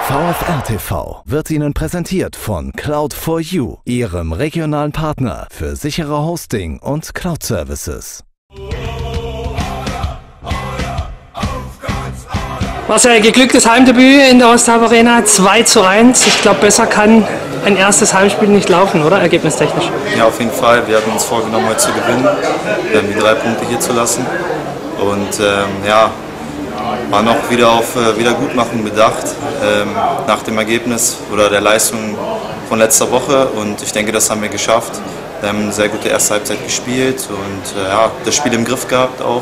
VfR TV wird Ihnen präsentiert von Cloud4U, Ihrem regionalen Partner für sichere Hosting und Cloud-Services. Marcel, geglücktes Heimdebüt in der Ostheim Arena, 2:1. Ich glaube, besser kann ein erstes Heimspiel nicht laufen, oder? Ergebnistechnisch. Ja, auf jeden Fall. Wir hatten uns vorgenommen, heute zu gewinnen, die 3 Punkte hier zu lassen. Und waren auch wieder auf Wiedergutmachung bedacht, nach dem Ergebnis oder der Leistung von letzter Woche. Und ich denke, das haben wir geschafft. Wir haben eine sehr gute erste Halbzeit gespielt und das Spiel im Griff gehabt auch.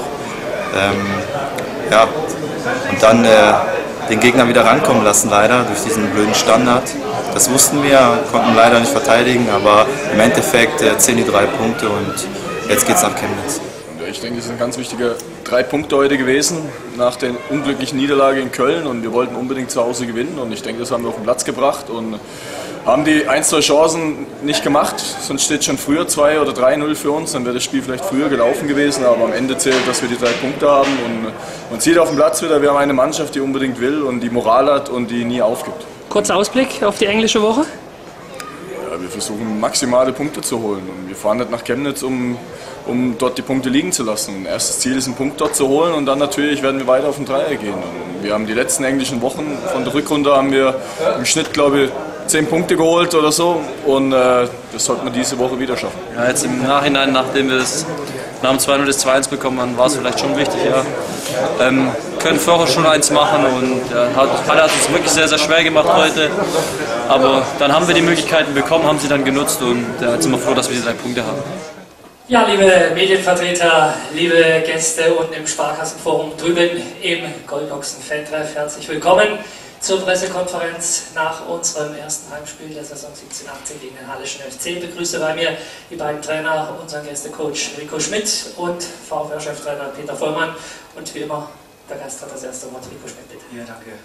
Und dann den Gegner wieder rankommen lassen, leider, durch diesen blöden Standard. Das wussten wir, konnten leider nicht verteidigen, aber im Endeffekt zählen die 3 Punkte und jetzt geht es nach Chemnitz. Ich denke, es sind ganz wichtige 3 Punkte heute gewesen, nach der unglücklichen Niederlage in Köln, und wir wollten unbedingt zu Hause gewinnen, und ich denke, das haben wir auf den Platz gebracht und haben die 1-2 Chancen nicht gemacht, sonst steht schon früher 2 oder 3-0 für uns, dann wäre das Spiel vielleicht früher gelaufen gewesen, aber am Ende zählt, dass wir die 3 Punkte haben, und man sieht auf dem Platz wieder, wir haben eine Mannschaft, die unbedingt will und die Moral hat und die nie aufgibt. Kurzer Ausblick auf die englische Woche? Ja, wir versuchen maximale Punkte zu holen, und wir fahren nicht nach Chemnitz, um dort die Punkte liegen zu lassen. Erstes Ziel ist, einen Punkt dort zu holen, und dann natürlich werden wir weiter auf den Dreier gehen. Und wir haben die letzten englischen Wochen von der Rückrunde haben wir im Schnitt, glaube ich, 10 Punkte geholt oder so, und das sollten wir diese Woche wieder schaffen. Ja, jetzt im Nachhinein, nachdem wir das nach dem 2-0 das 2-1 bekommen haben, war es vielleicht schon wichtig. Ja. Können vorher schon 1 machen, und Halle hat es wirklich sehr, sehr schwer gemacht heute. Aber dann haben wir die Möglichkeiten bekommen, haben sie dann genutzt, und jetzt sind wir froh, dass wir die 3 Punkte haben. Ja, liebe Medienvertreter, liebe Gäste unten im Sparkassenforum drüben im Goldochsen-Fan-Treff, herzlich willkommen zur Pressekonferenz nach unserem ersten Heimspiel der Saison 17/18 gegen den Halleschen FC. Ich begrüße bei mir die beiden Trainer, unseren Gästecoach Rico Schmidt und VfR-Cheftrainer Peter Vollmann. Und wie immer, der Gast hat das erste Wort. Rico Schmidt, bitte. Ja, danke.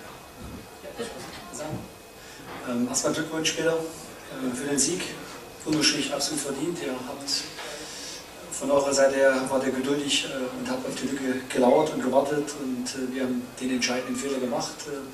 Erstmal Glückwunsch, Peter, für den Sieg. Unterstrich absolut verdient. Ihr habt von eurer Seite her wart ihr geduldig und habt auf die Lücke gelauert und gewartet, und wir haben den entscheidenden Fehler gemacht.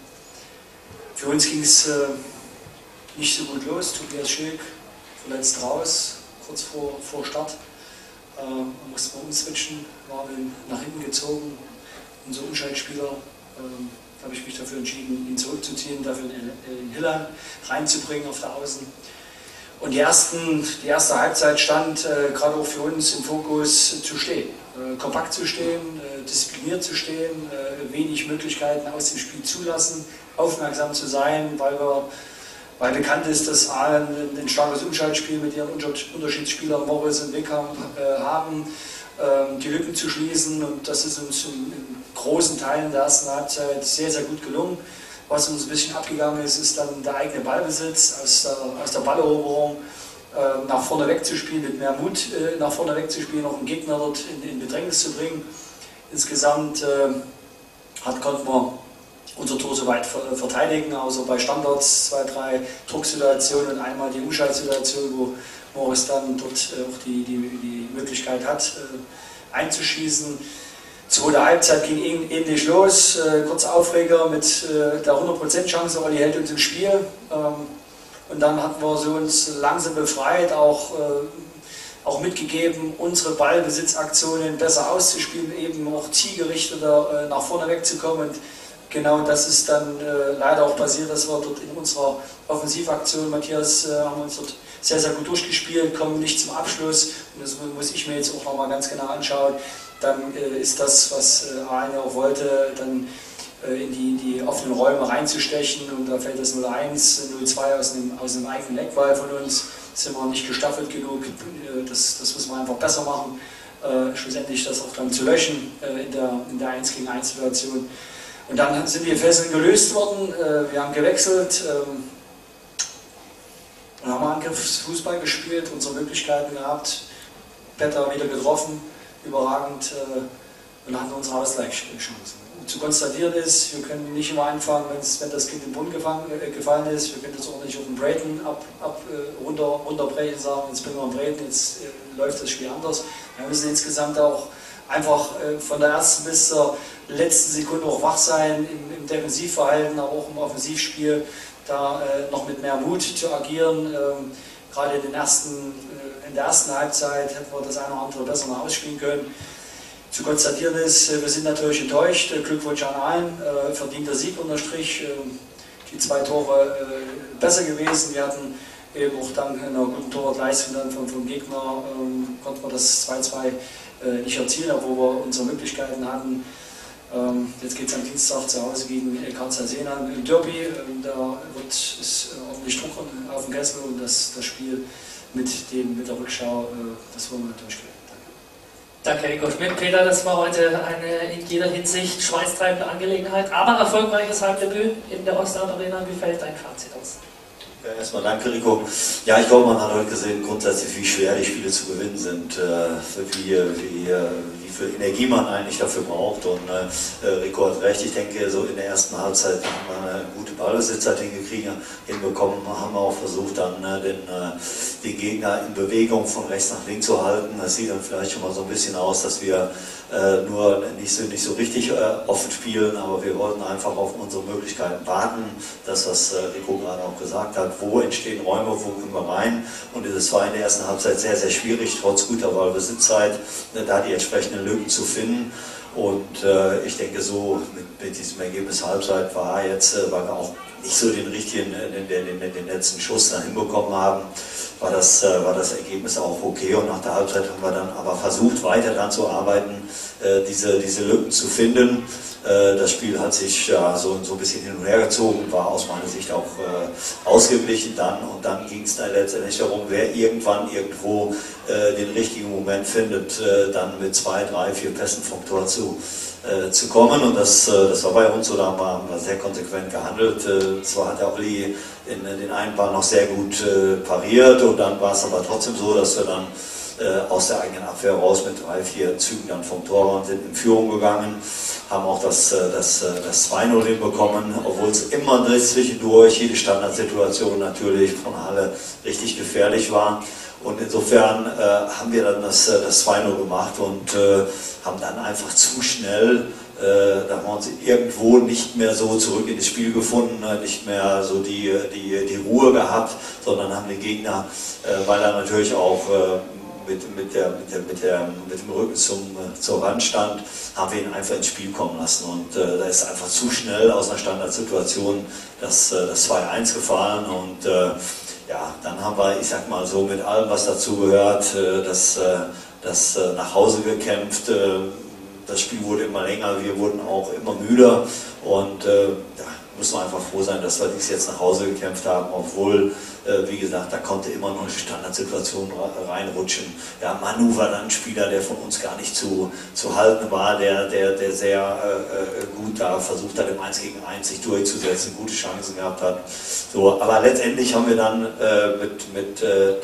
Für uns ging es nicht so gut los. Tobias Schilk verletzt raus, kurz vor Start. Mussten wir umswitchen, waren nach hinten gezogen. Unser Umschaltspieler, habe ich mich dafür entschieden, ihn zurückzuziehen, dafür in Hillan reinzubringen auf der Außen. Und die erste Halbzeit stand gerade auch für uns im Fokus zu stehen, kompakt zu stehen, diszipliniert zu stehen, wenig Möglichkeiten aus dem Spiel zulassen, aufmerksam zu sein, weil bekannt ist, dass ein starkes Umschaltspiel mit ihren Unterschiedsspielern Morris und Wickham haben, die Lücken zu schließen, und das ist uns in großen Teilen der ersten Halbzeit sehr, sehr gut gelungen. Was uns ein bisschen abgegangen ist, ist dann der eigene Ballbesitz, aus der Balleroberung nach vorne wegzuspielen, mit mehr Mut nach vorne wegzuspielen, auch einen Gegner dort in Bedrängnis zu bringen. Insgesamt konnten wir unser Tor soweit verteidigen, außer bei Standards 2, 3 Drucksituationen und einmal die Umschaltsituation, wo Morris dann dort auch die Möglichkeit hat, einzuschießen. Zweite Halbzeit ging ähnlich los, kurz Aufreger mit der 100% Chance, Olli hält uns im Spiel, und dann hatten wir so uns langsam befreit, auch mitgegeben, unsere Ballbesitzaktionen besser auszuspielen, eben auch zielgerichteter nach vorne wegzukommen, und genau das ist dann leider auch passiert, dass wir dort in unserer Offensivaktion, Matthias, haben uns dort sehr, sehr gut durchgespielt, kommen nicht zum Abschluss, und das muss ich mir jetzt auch nochmal ganz genau anschauen. Dann ist das, was Arne auch wollte, dann in die offenen Räume reinzustechen, und da fällt das 0-1, 0-2 aus einem eigenen Eckball von uns. Sind wir nicht gestaffelt genug, das müssen wir einfach besser machen, schlussendlich das auch dann zu löschen in der 1 gegen 1 Situation. Und dann sind die Fesseln gelöst worden, wir haben gewechselt und haben Angriffsfußball gespielt, unsere Möglichkeiten gehabt, Petter wieder getroffen, überragend, und hatten unsere Ausgleichschancen. Zu konstatieren ist, wir können nicht immer anfangen, wenn das Kind im Brunnen gefallen ist, wir können das auch nicht auf den Brayton runterbrechen, sagen, jetzt bringen wir einen Brayton, jetzt läuft das Spiel anders. Wir müssen insgesamt auch einfach von der ersten bis zur letzten Sekunde auch wach sein, im im Defensivverhalten, aber auch im Offensivspiel, da noch mit mehr Mut zu agieren. Gerade in der ersten Halbzeit hätten wir das eine oder andere besser noch ausspielen können. Zu konstatieren ist, wir sind natürlich enttäuscht. Glückwunsch an allen, verdienter Sieg unterstrich. Die 2 Tore besser gewesen. Wir hatten eben auch dank einer guten Torwartleistung dann vom Gegner, konnten wir das 2-2 nicht erzielen, obwohl wir unsere Möglichkeiten hatten. Jetzt geht es am Dienstag zu Hause gegen Karlsruhe im Derby. Da ist ordentlich Druck auf dem Kessel und das Spiel mit der Rückschau, das wollen wir natürlich gewinnen. Danke, Rico Schmidt. Peter, das war heute eine in jeder Hinsicht schweißtreibende Angelegenheit, aber erfolgreiches Heimdebüt in der Ostend-Arena. Wie fällt dein Fazit aus? Ja, erstmal danke, Rico. Ja, ich glaube, man hat heute gesehen, grundsätzlich, wie schwer die Spiele zu gewinnen sind, wie viel Energie man eigentlich dafür braucht. Und Rico hat recht, ich denke, so in der ersten Halbzeit haben wir eine gute Ballbesitzzeit hinbekommen, haben wir auch versucht, dann den Gegner in Bewegung von rechts nach links zu halten. Das sieht dann vielleicht schon mal so ein bisschen aus, dass wir nur nicht so richtig offen spielen, aber wir wollten einfach auf unsere Möglichkeiten warten. Das, was Rico gerade auch gesagt hat, wo entstehen Räume, wo können wir rein. Und es war in der ersten Halbzeit sehr, sehr schwierig, trotz guter Ballbesitzzeit, da die entsprechenden Lücken zu finden. Und ich denke, so mit diesem Ergebnis Halbzeit weil wir auch nicht so den richtigen, den letzten Schuss da hinbekommen haben, war das Ergebnis auch okay. Und nach der Halbzeit haben wir dann aber versucht, weiter daran zu arbeiten, diese Lücken zu finden. Das Spiel hat sich so ein bisschen hin und her gezogen, war aus meiner Sicht auch ausgeglichen dann. Und dann ging es dann letztendlich darum, wer irgendwann irgendwo den richtigen Moment findet, dann mit 2, 3, 4 Pässen vom Tor zu kommen. Und das war bei uns so, da haben wir sehr konsequent gehandelt. Zwar hat der Olli den einen Ball noch sehr gut pariert und dann war es aber trotzdem so, dass wir dann aus der eigenen Abwehr raus mit 3, 4 Zügen dann vom Tor waren, sind in Führung gegangen, haben auch das 2-0 hinbekommen, obwohl es immer zwischendurch jede Standardsituation natürlich von Halle richtig gefährlich war. Und insofern haben wir dann das 2-0 gemacht und haben dann einfach zu schnell, da haben wir uns irgendwo nicht mehr so zurück in das Spiel gefunden, nicht mehr so die Ruhe gehabt, sondern haben den Gegner, weil er natürlich auch mit dem Rücken zur Wand stand, haben wir ihn einfach ins Spiel kommen lassen. Und da ist einfach zu schnell aus einer Standardsituation das 2-1 gefallen. Und ja, dann haben wir, ich sag mal so, mit allem, was dazu gehört, das nach Hause gekämpft. Das Spiel wurde immer länger, wir wurden auch immer müder. Und ja, müssen wir einfach froh sein, dass wir dies jetzt nach Hause gekämpft haben, obwohl, wie gesagt, da konnte immer noch eine Standardsituation reinrutschen. Ja, Manu war dann ein Spieler, der von uns gar nicht zu halten war, der sehr gut da versucht hat, im 1 gegen 1 sich durchzusetzen, gute Chancen gehabt hat. So, aber letztendlich haben wir dann mit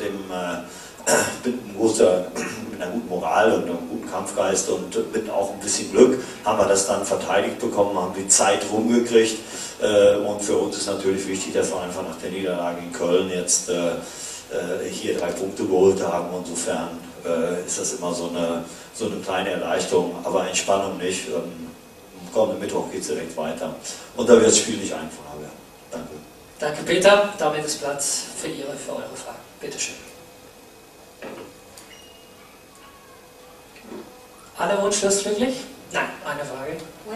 einer guten Moral und einem guten Kampfgeist und mit auch ein bisschen Glück haben wir das dann verteidigt bekommen, haben die Zeit rumgekriegt. Und für uns ist natürlich wichtig, dass wir einfach nach der Niederlage in Köln jetzt hier 3 Punkte geholt haben. Insofern ist das immer so eine kleine Erleichterung, aber Entspannung nicht. Am kommenden Mittwoch geht es direkt weiter. Und da wird das Spiel nicht einfacher werden. Danke. Danke, Peter. Damit ist Platz für eure Fragen. Bitte schön. Alle wunschlos glücklich? Nein, eine Frage.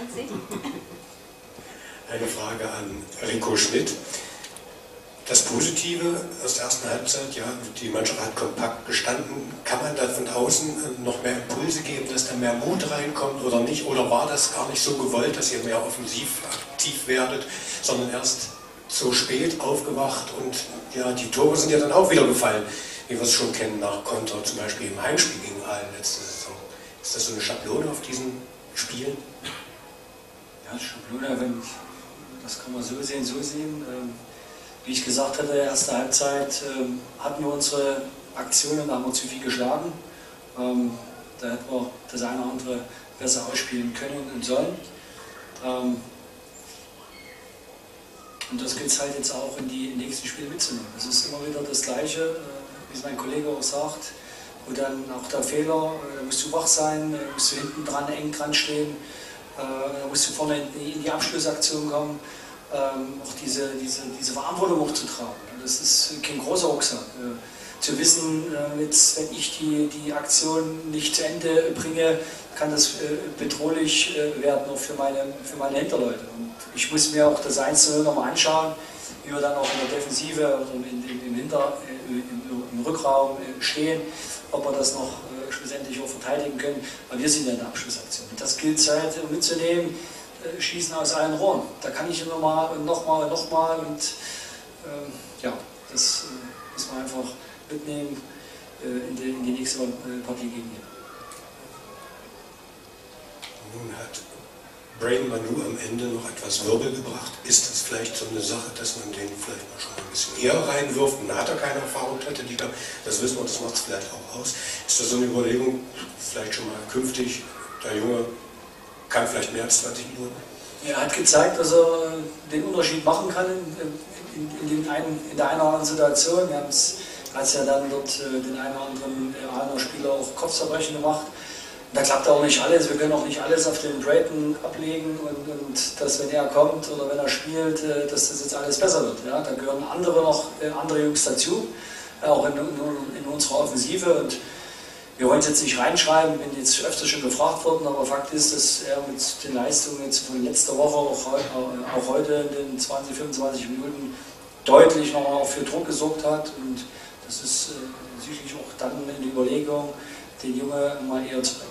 Eine Frage an Rico Schmidt. Das Positive aus der ersten Halbzeit, ja, die Mannschaft hat kompakt gestanden. Kann man da von außen noch mehr Impulse geben, dass da mehr Mut reinkommt oder nicht? Oder war das gar nicht so gewollt, dass ihr mehr offensiv aktiv werdet, sondern erst so spät aufgewacht und ja, die Tore sind ja dann auch wieder gefallen, wie wir es schon kennen nach Konter, zum Beispiel im Heimspiel gegen Aalen letzte Saison. Ist das so eine Schablone auf diesen Spielen? Ja, Schablone, das kann man so sehen. Wie ich gesagt hatte, erste Halbzeit hatten wir unsere Aktionen, da haben wir zu viel geschlagen. Da hätten wir das eine oder andere besser ausspielen können und sollen. Und das gilt es halt jetzt auch in die nächsten Spiele mitzunehmen. Es ist immer wieder das Gleiche, wie es mein Kollege auch sagt, wo dann auch der Fehler, da musst du wach sein, musst du hinten dran, eng dran stehen. Da musst du vorne in die Abschlussaktion kommen, auch diese Verantwortung hochzutragen. Das ist kein großer Rucksack. Zu wissen, jetzt, wenn ich die Aktion nicht zu Ende bringe, kann das bedrohlich werden, auch für meine Hinterleute. Und ich muss mir auch das Einzelne nochmal anschauen, wie wir dann auch in der Defensive oder im Rückraum stehen, ob wir das noch schlussendlich auch verteidigen können. Aber wir sind ja in der Abschlussaktion. Und das gilt halt mitzunehmen, schießen aus allen Rohren. Da kann ich nochmal und nochmal und ja, das muss man einfach mitnehmen in die nächste Partie gegen ihn. Nun hat Brayden Manu am Ende noch etwas Wirbel gebracht. Ist das vielleicht so eine Sache, dass man den vielleicht mal schon ein bisschen eher reinwirft? Und hat er keine Erfahrung, dritte Liga, das wissen wir, das macht es vielleicht auch aus. Ist das so eine Überlegung, vielleicht schon mal künftig, der Junge kann vielleicht mehr als 20 Minuten? Er hat gezeigt, dass er den Unterschied machen kann in der einen oder anderen Situation. Er hat ja dann dort den einen oder anderen Spieler auch Kopfzerbrechen gemacht. Da klappt auch nicht alles, wir können auch nicht alles auf den Brayden ablegen und dass, wenn er kommt oder wenn er spielt, dass das jetzt alles besser wird. Ja? Da gehören andere Jungs dazu, auch in unserer Offensive. Und wir wollen es jetzt nicht reinschreiben, bin jetzt öfter schon gefragt worden, aber Fakt ist, dass er mit den Leistungen jetzt von letzter Woche, auch heute in den 20, 25 Minuten deutlich nochmal auch für Druck gesorgt hat. Und das ist sicherlich auch dann eine Überlegung, den Junge mal eher zu bringen.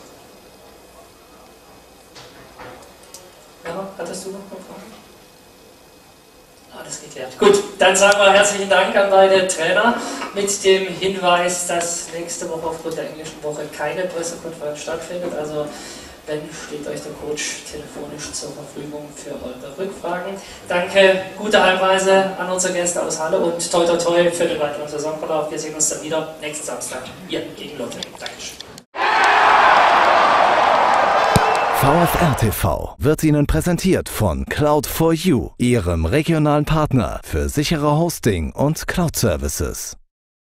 Ja, hattest du noch eine Frage? Alles geklärt. Gut, dann sagen wir herzlichen Dank an beide Trainer mit dem Hinweis, dass nächste Woche aufgrund der englischen Woche keine Pressekonferenz stattfindet. Also wenn, steht euch der Coach telefonisch zur Verfügung für eure Rückfragen. Danke, gute Heimreise an unsere Gäste aus Halle und toi toi toi für den weiteren Saisonverlauf. Wir sehen uns dann wieder nächsten Samstag hier gegen Lotte. Dankeschön. VfR TV wird Ihnen präsentiert von Cloud4U, Ihrem regionalen Partner für sichere Hosting und Cloud-Services.